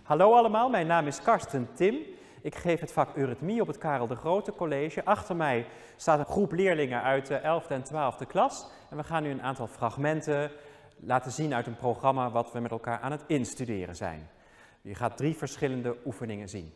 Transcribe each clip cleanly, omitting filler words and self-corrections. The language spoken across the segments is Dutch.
Hallo allemaal, mijn naam is Karsten Tim. Ik geef het vak eurythmie op het Karel de Grote College. Achter mij staat een groep leerlingen uit de 11e en 12e klas. En we gaan nu een aantal fragmenten laten zien uit een programma wat we met elkaar aan het instuderen zijn. Je gaat 3 verschillende oefeningen zien.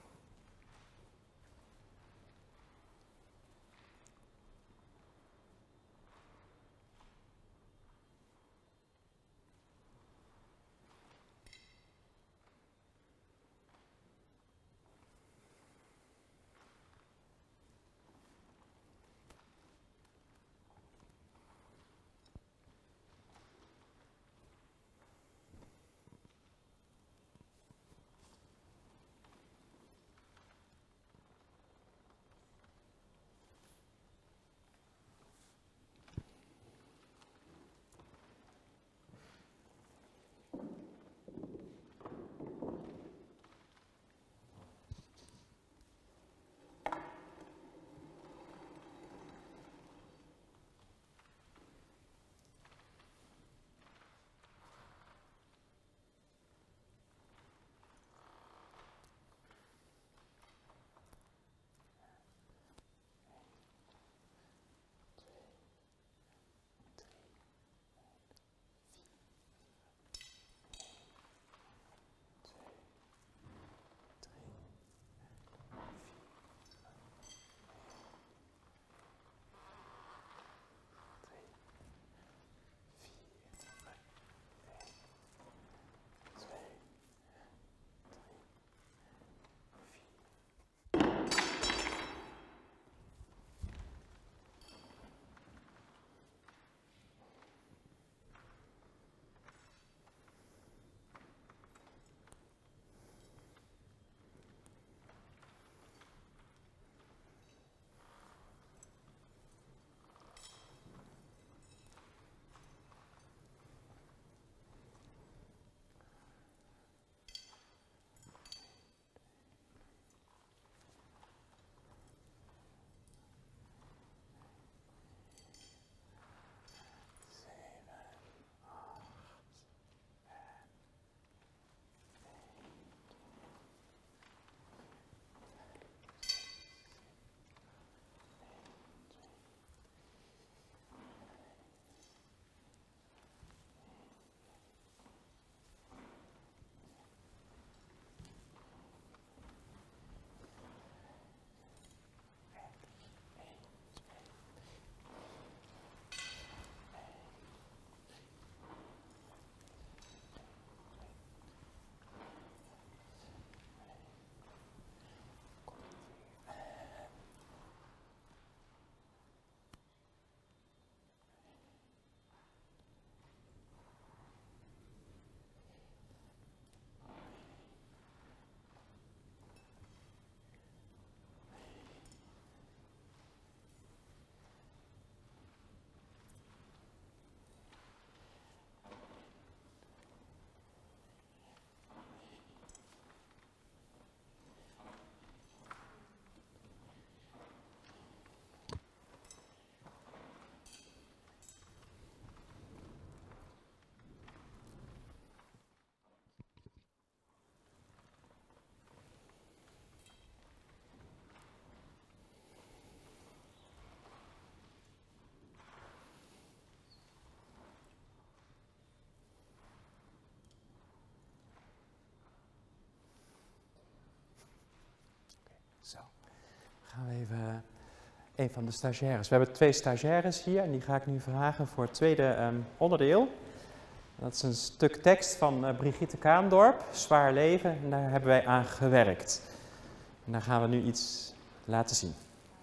Zo, gaan we even een van de stagiaires. We hebben 2 stagiaires hier en die ga ik nu vragen voor het tweede onderdeel. Dat is een stuk tekst van Brigitte Kaandorp, Zwaar leven, en daar hebben wij aan gewerkt. En daar gaan we nu iets laten zien.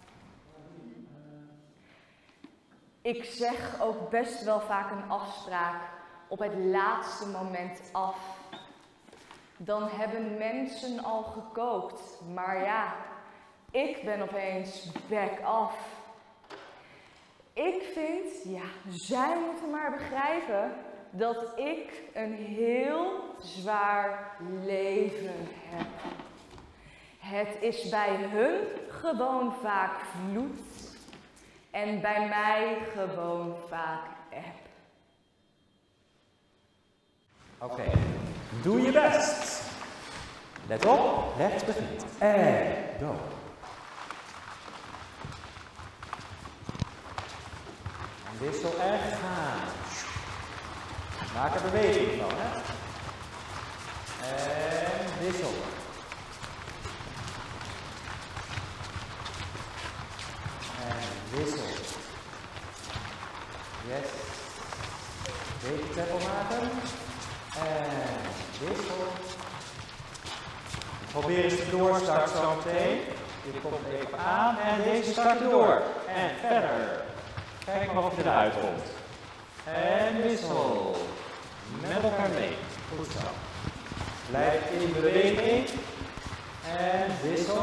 Ik zeg ook best wel vaak een afspraak op het laatste moment af. Dan hebben mensen al gekookt, maar ja, ik ben opeens back af. Ik vind, ja, zij moeten maar begrijpen dat ik een heel zwaar leven heb. Het is bij hun gewoon vaak vloed en bij mij gewoon vaak eb. Oké, doe je best! Let op, rechts begint. En go. En wissel en gaan. Maak er beweging van, hè. En wissel. En wissel. Yes. Beetje tempo maken. En wissel. Probeer eens de doorstart zo meteen. Je komt even aan en deze start door. En verder. Kijk maar of je eruit komt. En wissel. Met elkaar mee. Goed zo. Blijf in beweging. En wissel.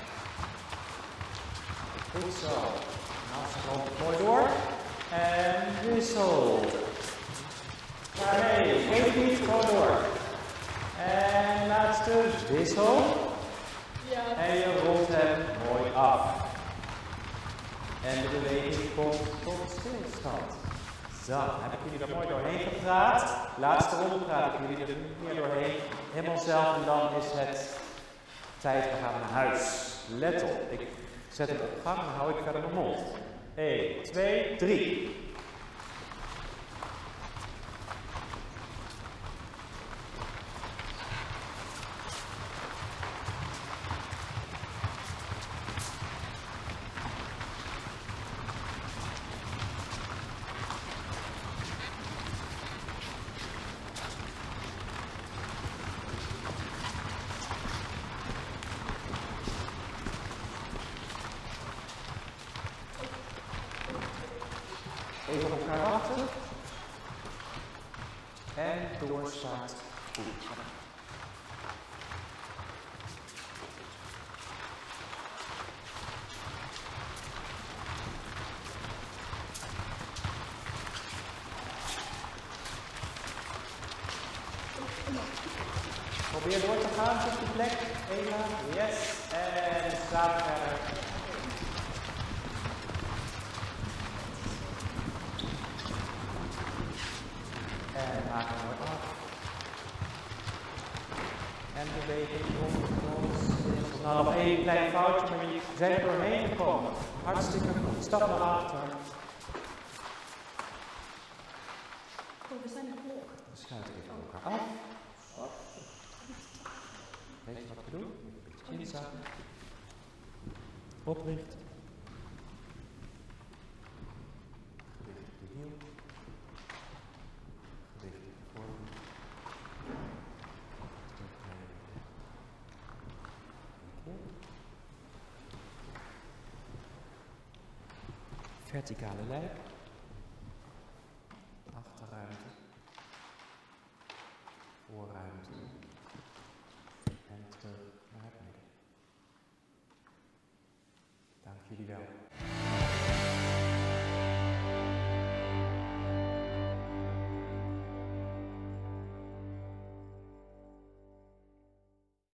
Goed zo. Nou, stroomt mooi door. En wissel. Daarmee. Geef niet, gewoon door. En laatste wissel. Ja. En je rolt hem mooi af. En de beweging komt tot stilstand. Zo, heb ik jullie er mooi doorheen gepraat. Laatste ronde praat ik jullie er niet meer doorheen. Helemaal zelf en dan is het tijd, we gaan naar huis. Let op, ik zet hem op gang en dan hou ik verder mijn mond. 1, 2, 3. Even op elkaar wachten. En doorstart. Goed. Probeer door te gaan op de plek. Eva. Yes. En samen verder. En maak hem mooi af. En beweging rond ons. Nou, nog één klein foutje, maar je bent er doorheen gekomen. Hartstikke goed. Stap naar achter. Oh, we zijn er blok. We sluiten even elkaar af. Weet je wat we doen? Een beetje inzakken. Oprichten. Gewicht op de hiel. Gewicht op de vorm. Verticale lijn.